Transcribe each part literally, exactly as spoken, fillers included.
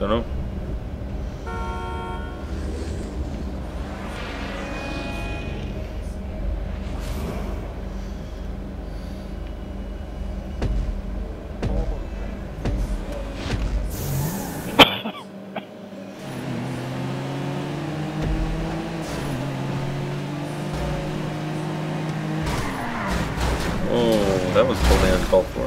Don't know. Oh, that was totally uncalled for.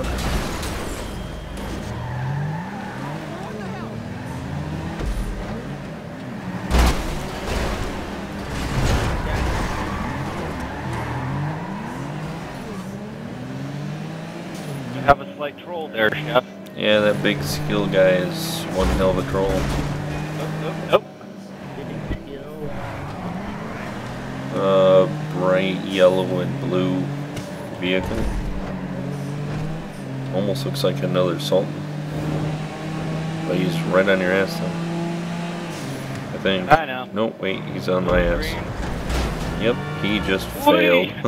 You have a slight troll there, Chef. Yeah, that big skill guy is one hell of a troll. Nope, nope, nope. Uh, bright yellow and blue vehicle. Almost looks like another Sultan. But he's right on your ass though. I think. I know. Nope, wait, he's on my ass. Yep, he just Whee! failed.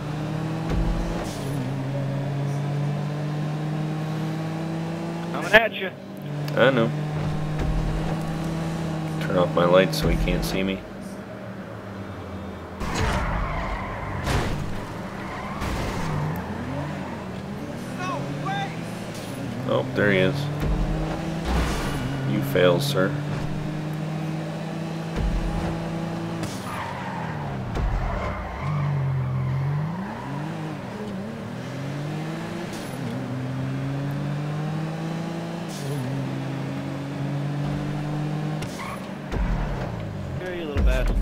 Coming at you. I know. Turn off my lights so he can't see me. Oh, there he is. You failed, sir. Here, you little bastard.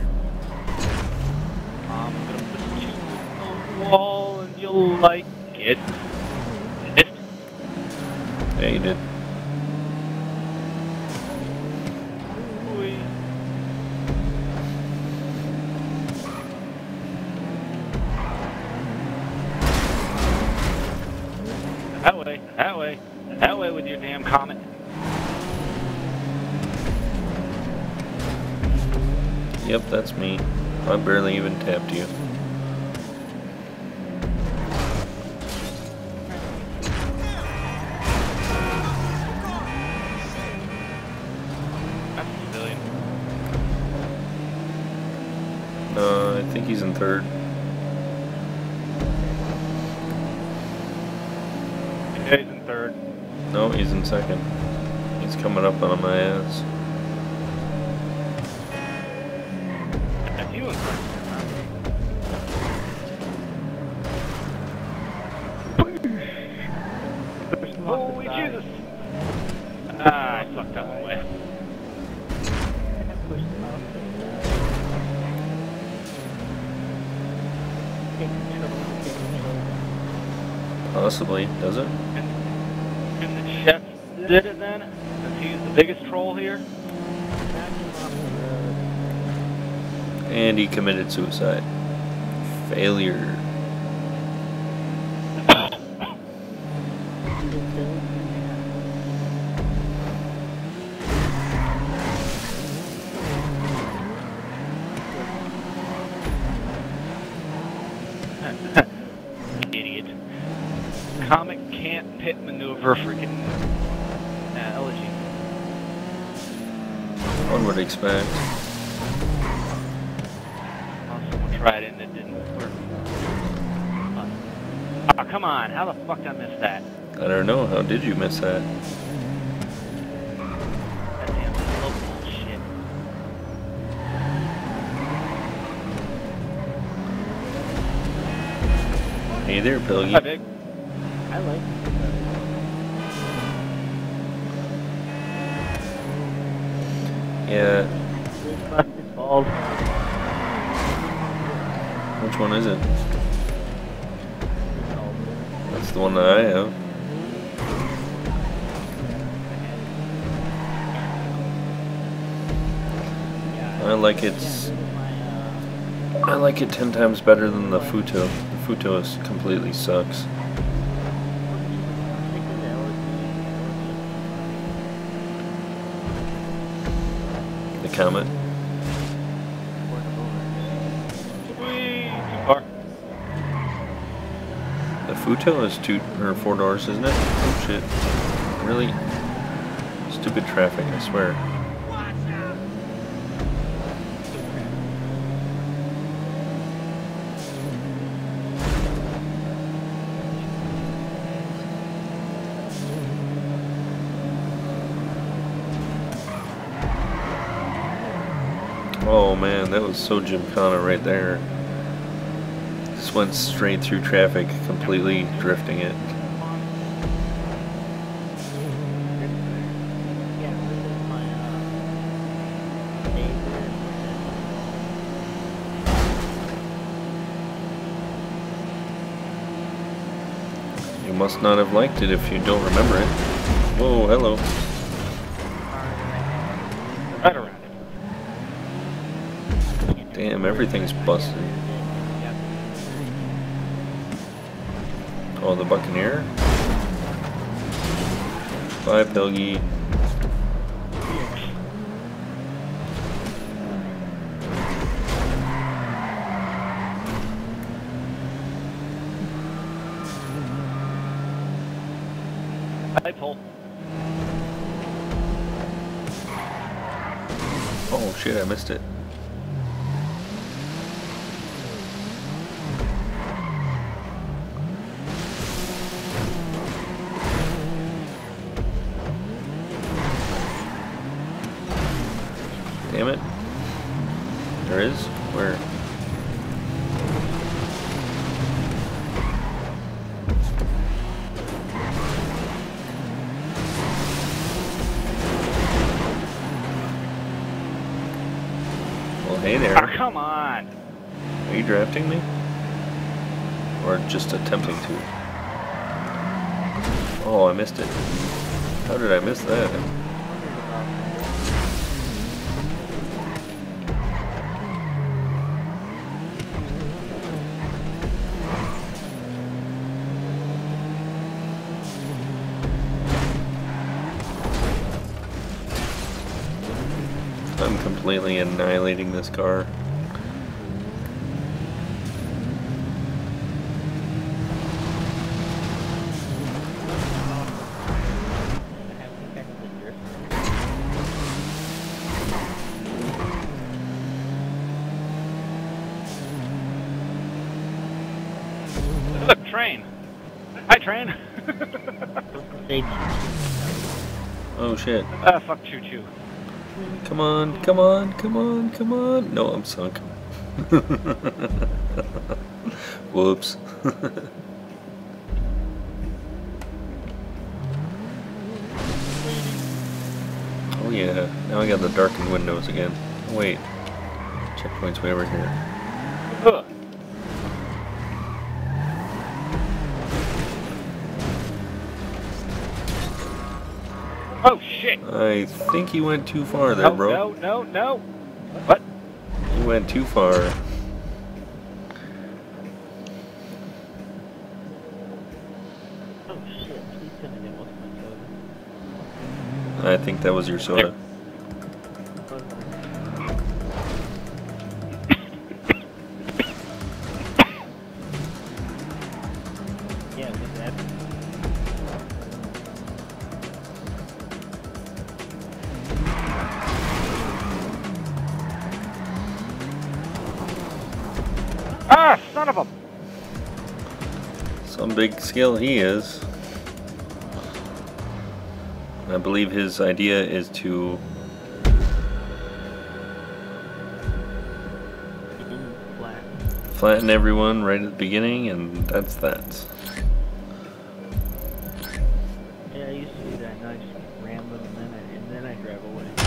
I'm gonna put you on the wall and you'll like it. Yeah, you did. Whee. That way, that way, that way with your damn comet. Yep, that's me. I barely even tapped you. Uh, I think he's in third. Yeah, he's in third. No, he's in second. He's coming up on my ass. That's you in first. Holy Jesus! Ah, I sucked up the way. Possibly, does it? And the chef did it then, since he's the biggest troll here. And he committed suicide. Failure. Idiot. Comet can't pit maneuver freaking uh, elegy. One would expect. Well, someone tried it and it didn't work. Oh, come on. How the fuck did I miss that? I don't know. How did you miss that? That damn slow bullshit. Hey there, Pilgy. Hi, Big. I like it. Yeah. This busted balls. Which one is it? That's the one that I have. I like it. I like it ten times better than the Futo. The Futo is completely sucks. The Comet. Whee! Too far. The Futo is two or four doors, isn't it? Oh shit! Really? It's Stupid traffic, I swear. Oh man, that was so gymkhana right there. Just went straight through traffic, completely drifting it. You must not have liked it if you don't remember it. Whoa, hello. Right around. Damn, everything's busted. Oh, the Buccaneer? Bye, Pilgy. I pull. Oh shit, I missed it. Damn it. There is? Where? Well, hey there. Oh, come on. Are you drafting me? Or just attempting to? Oh, I missed it. How did I miss that? I'm completely annihilating this car. Look, train. Hi, train. Oh shit. Ah, fuck choo choo. Come on, come on, come on, come on. No, I'm sunk. Whoops. Oh yeah, now I got the darkened windows again. Oh wait, checkpoint's way over here. Ugh. Oh shit! I think you went too far there, No, bro. no, no, no. What? You went too far. Oh shit, please tell me that wasn't my soda. I think that was your soda. Yeah, it was that. Ah, son of a... Some big skill he is. I believe his idea is to Flat. flatten everyone right at the beginning, and that's that. Yeah, I used to do that, and I just ramble and then I, and then I drive away.